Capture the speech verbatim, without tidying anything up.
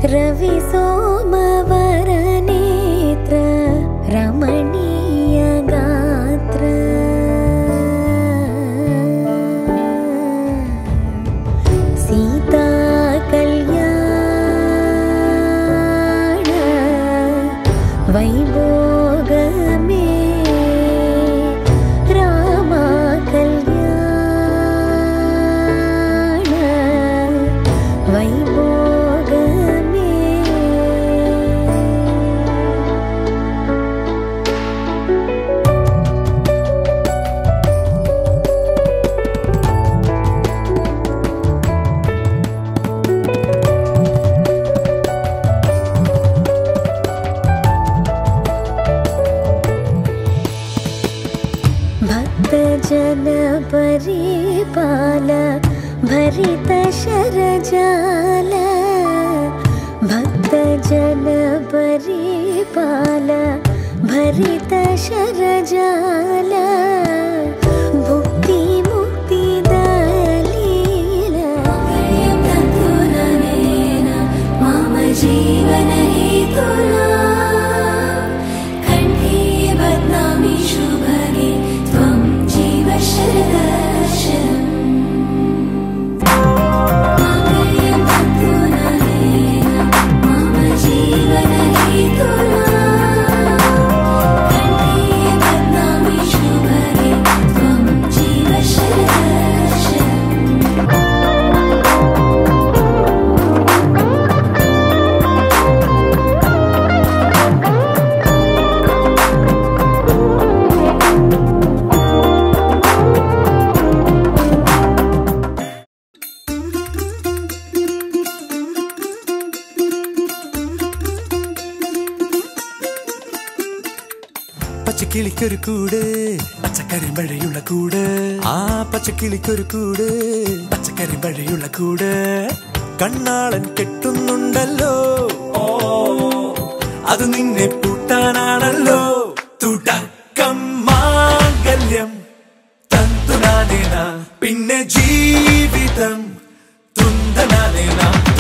रवि सोमवर नेत्र रमणीय गात्र सीता कल्याण वैभोग में रामा कल्याण वैभोग जन परिपाल भरित शरजाल भक्त जन परिपाल भरित शरजाल भुक्ति मुक्ति दलील मम जीवन हेतुना कंठे बध्नामि शुभगे പച്ചക്കിളിക്കൊരു കൂട് പച്ചക്കറി മഴയുള്ള കൂട് ആ പച്ചക്കിളിക്കൊരു കൂട് പച്ചക്കറി മഴയുള്ള കൂട് കണ്ണാളൻ കെട്ടുന്നുണ്ടല്ലോ അത് നിന്നെ പൂട്ടാനാണല്ലോ തുടക്കം മാംഗല്യം തന്തുനാനേന പിന്നെ ജീവിതം തുന്തനാനേന